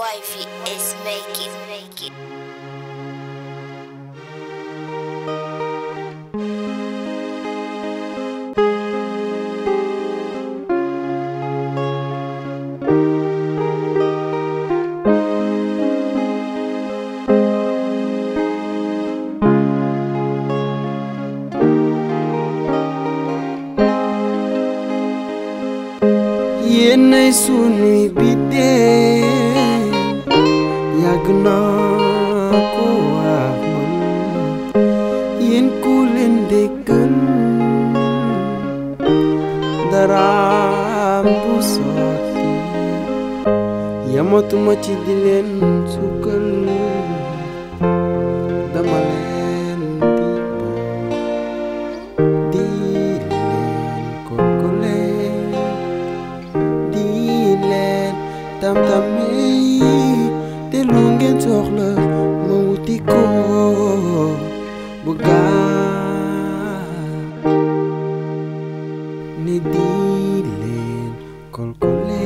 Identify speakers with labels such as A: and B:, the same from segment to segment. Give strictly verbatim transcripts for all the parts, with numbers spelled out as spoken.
A: Wifey is making, making.
B: Yéenay sunuy biddew yàgg naa ko wax man yéen ku leen déggal daraam du sotti yamatuma ci di leen sukkal dama leen di boot di leen tam tammi te lu ngeen soxla ma wuti ko bu gaaw ne di leen kolkole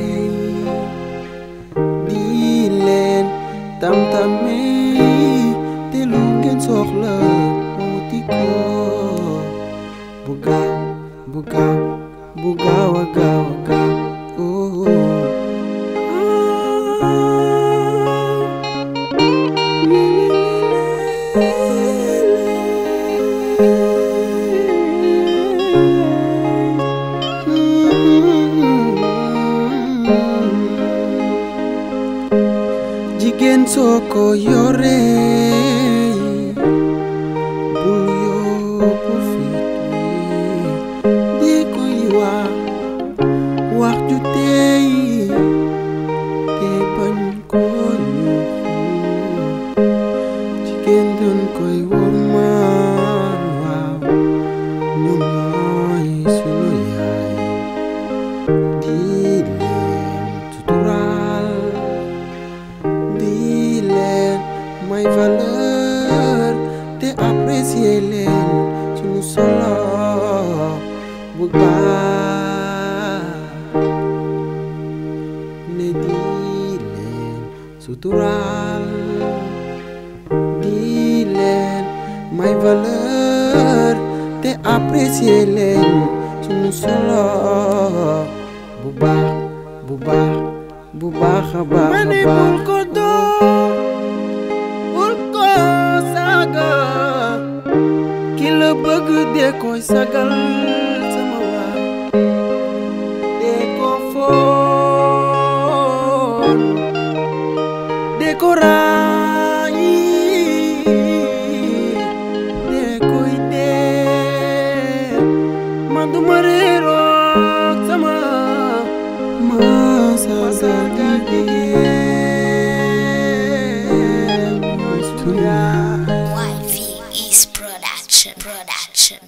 B: di leen tam tammi te lu ngeen soxla ma wuti ko bu gaaw bu gaaw bu gaaw a gaaw a gaaw. Jigéen soo ko yoree bul yóbbu fit wi di koy wax wax ju tey te bañ ko yuuxu jigéen doon koy wormaal waaw ñoom ñooy sunu yaay di leen tuturaal may valeur te apprécier leen suñu solo bu baax ne di leen sutural di leen may valeur te apprécier leen suñu solo bu baax bu baax bu baax a baax a baax. Ki la bëgg dee koy sagal sama waay dee ko foon dee ko raay dee koy dee man du ma réeroog sama masaga gi
A: Wifey is production, production.